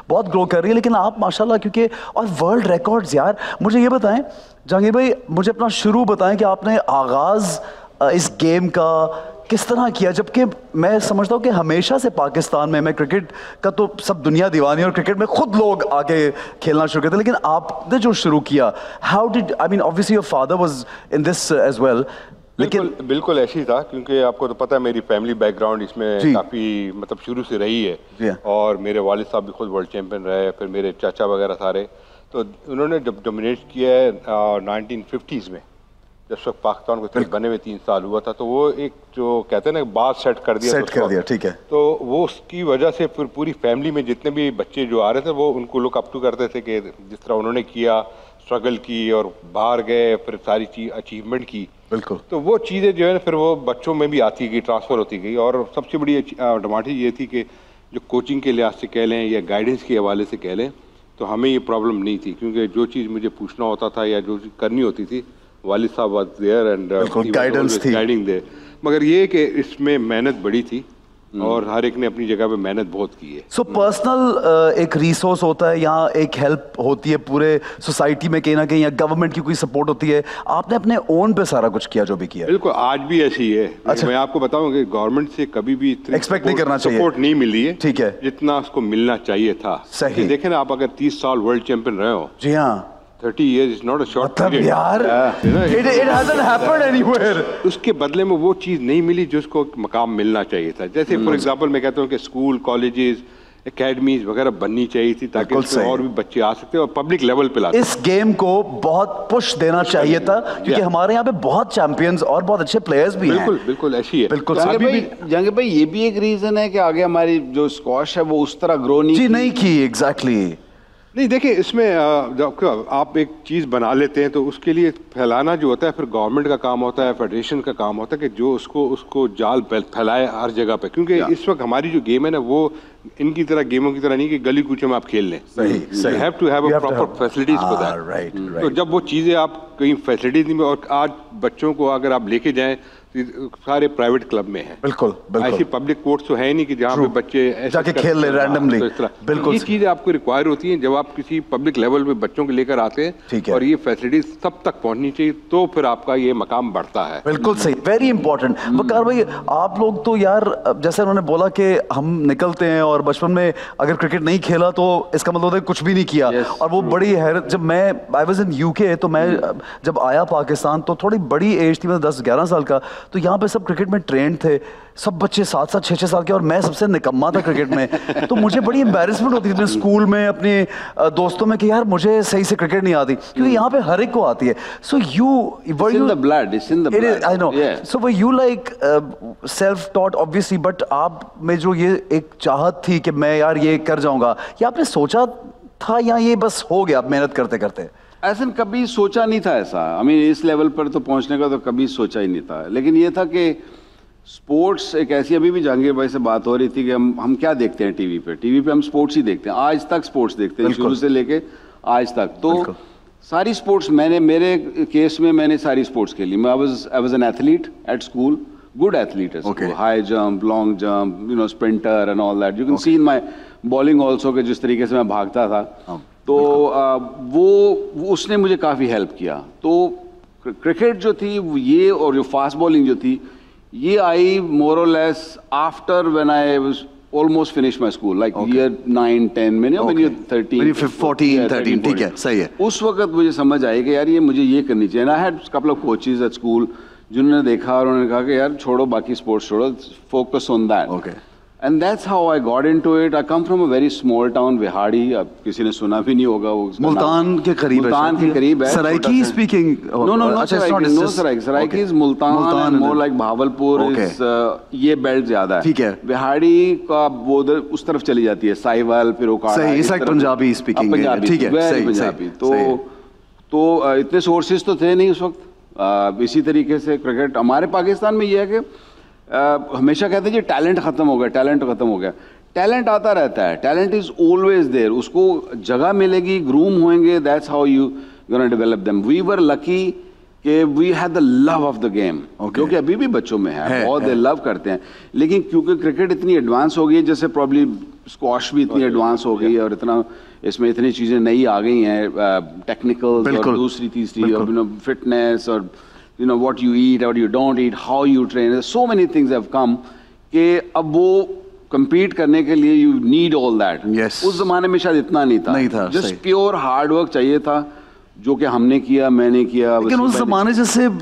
बहुत ग्रो कर रही है, लेकिन आप माशाल्लाह क्योंकि और वर्ल्ड रिकॉर्ड्स यार। मुझे ये बताएं जहांगीर भाई, मुझे अपना शुरू बताएं कि आपने आगाज़ इस गेम का किस तरह किया, जबकि मैं समझता हूँ कि हमेशा से पाकिस्तान में, मैं क्रिकेट का तो सब दुनिया दीवानी है और क्रिकेट में खुद लोग आके खेलना शुरू करते, लेकिन आपने जो शुरू किया, how did, I mean obviously your father was in this as well, लेकिन बिल्कुल ऐसे ही था, क्योंकि आपको तो पता है मेरी फैमिली बैकग्राउंड इसमें काफ़ी मतलब शुरू से रही है, और मेरे वालिद साहब भी खुद वर्ल्ड चैम्पियन रहे, फिर मेरे चाचा वगैरह सारे, तो उन्होंने जब डोमिनेट किया है 1950s में, जब सब पाकिस्तान को सिर्फ बने हुए 3 साल हुआ था, तो वो एक जो कहते हैं ना बात सेट कर दिया, ठीक है। तो वो उसकी वजह से फिर पूरी फैमिली में जितने भी बच्चे जो आ रहे थे वो उनको लुक अप टू करते थे कि जिस तरह उन्होंने किया, स्ट्रगल की और बाहर गए, फिर सारी चीज अचीवमेंट की। बिल्कुल। तो वो चीज़ें जो है ना फिर वो बच्चों में भी आती गई, ट्रांसफ़र होती गई, और सबसे बड़ी एडवांटेज ये थी कि जो कोचिंग के लिहाज से कह लें या गाइडेंस के हवाले से कह लें, तो हमें ये प्रॉब्लम नहीं थी, क्योंकि जो चीज़ मुझे पूछना होता था या जो चीज़ करनी होती थी, वालिद साहब वाज देयर एंड गाइडेंस थी, गाइडिंग देयर। मगर ये कि इसमें मेहनत बड़ी थी और हर एक ने अपनी जगह पे मेहनत बहुत की है। सो पर्सनल एक रिसोर्स होता है, यहाँ एक हेल्प होती है पूरे सोसाइटी में कहीं ना कहीं, या गवर्नमेंट की कोई सपोर्ट होती है, आपने अपने ओन पे सारा कुछ किया जो भी किया? बिल्कुल, आज भी ऐसी है। अच्छा। मैं आपको बताऊं कि गवर्नमेंट से कभी भी एक्सपेक्ट नहीं करना चाहिए, सपोर्ट नहीं मिली है, ठीक है, जितना उसको मिलना चाहिए था। सही। देखें ना, आप अगर 30 साल वर्ल्ड चैंपियन रहे हो, जी हाँ, 30 years is not a short period. यार, it hasn't happened anywhere. उसके बदले में वो चीज़ नहीं मिली जो उसको मकाम मिलना चाहिए था। जैसे फॉर एग्जांपल मैं कहता हूँ कि स्कूल, कॉलेजेस, एकेडमीज वगैरह बननी चाहिए थी, ताकि इसमें और भी बच्चे आ सकते और पब्लिक लेवल पे लाते। इस गेम को बहुत पुश देना चाहिए था, क्योंकि हमारे यहाँ पे बहुत चैंपियंस और बहुत अच्छे प्लेयर्स भी हैं। बिल्कुल बिल्कुल ऐसी है। बिल्कुल। जहांगीर भाई ये भी एक रीजन है कि आगे हमारी जो स्क्वॉश है वो उस तरह ग्रो नहीं की। एग्जैक्टली। नहीं, देखिए इसमें जब आप एक चीज़ बना लेते हैं तो उसके लिए फैलाना जो होता है फिर गवर्नमेंट का काम होता है, फेडरेशन का काम होता है कि जो उसको जाल फैलाए हर जगह पे, क्योंकि इस वक्त हमारी जो गेम है ना वो इनकी तरह गेमों की तरह नहीं कि गली कूचे में आप खेल लें। सही। You have to have a proper facilities for that. Right. तो जब वो चीज़ें आप कहीं फैसिलिटीज नहीं, और आज बच्चों को अगर आप लेके जाएं सारे प्राइवेट क्लब में है, बिल्कुल बिल्कुल, ऐसी पब्लिक कोर्ट्स तो है नहीं कि जहाँ पे बच्चे जाके खेल ले रैंडमली। बिल्कुल, ये चीजें आपको रिक्वायर होती हैं जब आप किसी पब्लिक लेवल पे बच्चों को लेकर आते हैं, और ये फैसिलिटीज सब तक पहुंचनी चाहिए, तो फिर आपका ये मकाम बढ़ता है। बिल्कुल सही, वेरी इंपॉर्टेंट। वकार भाई, आप लोग तो यार जैसे उन्होंने बोला कि हम निकलते हैं और बचपन में अगर क्रिकेट नहीं खेला तो इसका मतलब है कुछ भी नहीं किया। और वो बड़ी हैरत, जब मैं आई वाज इन यूके, तो मैं जब आया पाकिस्तान तो थोड़ी बड़ी एज थी, मतलब 10-11 साल का, तो यहाँ पे सब क्रिकेट में ट्रेंड थे, सब बच्चे 7-7, 6-6 साल के, और मैं सबसे निकम्मा था क्रिकेट में। तो मुझे बड़ी एम्बैरेसमेंट होती थी स्कूल में अपने दोस्तों में कि यार मुझे सही से क्रिकेट नहीं आती, क्योंकि यहाँ पे हर एक को आती है। So you were you, it's in the blood, I know. So were you like self taught obviously, but आप में जो ये एक चाहत थी कि मैं यार ये कर जाऊंगा, ये आपने सोचा था या ये बस हो गया मेहनत करते करते? ऐसा कभी सोचा नहीं था ऐसा। I mean, इस लेवल पर तो पहुंचने का तो कभी सोचा ही नहीं था, लेकिन ये था कि स्पोर्ट्स एक ऐसी, अभी भी जहांगीर भाई से बात हो रही थी कि हम क्या देखते हैं टीवी पे हम स्पोर्ट्स ही देखते हैं, आज तक स्पोर्ट्स देखते हैं, शुरू से लेके आज तक। तो सारी स्पोर्ट्स मेरे केस में मैंने सारी स्पोर्ट्स खेली। मैं I was an athlete at school, good athlete at school, high jump, long jump, you know, sprinter and all that. You can see in my bowling also कि जिस तरीके से मैं भागता था, तो वो उसने मुझे काफ़ी हेल्प किया। तो क्रिकेट जो थी ये, और जो फास्ट बॉलिंग जो थी, ये आई मोर और less after when I was almost finish my school, like year 9-10 में, व्हेन यू 13 14 13, ठीक है, सही है। उस वक्त मुझे समझ आई कि यार ये मुझे ये करनी चाहिए। I had couple of coaches at school जिन्होंने देखा और उन्होंने कहा कि यार छोड़ो बाकी स्पोर्ट्स छोड़ो, focus on that. And that's how I got into it. I come from a very small town, Vihadi. अब किसी ने सुना भी नहीं होगा वो। मुल्तान के करीब है। मुल्तान के करीब है। Saraiki speaking. No, Saraiki is Multan, more like Bahawalpur is ये बेल्ट ज्यादा है। ठीक है। बिहाड़ी का वो उधर उस तरफ चली जाती है, साहिवाल, फिर ओकाड़ा। सही, इस लाइक पंजाबी स्पीकिंग। ठीक है, सही, पंजाबी। तो इतने सोर्सेज तो थे नहीं उस वक्त। इसी तरीके से क्रिकेट हमारे पाकिस्तान में ये है कि हमेशा कहते हैं जी टैलेंट खत्म हो गया। टैलेंट आता रहता है, टैलेंट इज ऑलवेज देयर, उसको जगह मिलेगी, ग्रूम होंगे, that's how you gonna develop them. We were lucky कि we had the love of the game, जो कि अभी भी बच्चों में है बहुत लव करते हैं। लेकिन क्योंकि क्रिकेट इतनी एडवांस हो गई है, जैसे प्रॉब्ली स्क्वॉश भी इतनी एडवांस हो गई है और इतना इसमें इतनी चीज़ें नई आ गई हैं, टेक्निकल और दूसरी तीसरी, और फिटनेस और what you eat, what you don't eat, how you train, so many things have come कि अब वो compete करने के लिए you need all that. Yes. उस जमाने में शायद इतना नहीं था। Just pure hard work चाहिए था, जो कि हमने किया, मैंने किया। लेकिन उस जमाने जैसे